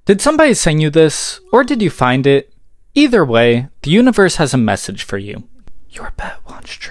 Did somebody send you this, or did you find it? Either way, the universe has a message for you. Your pet wants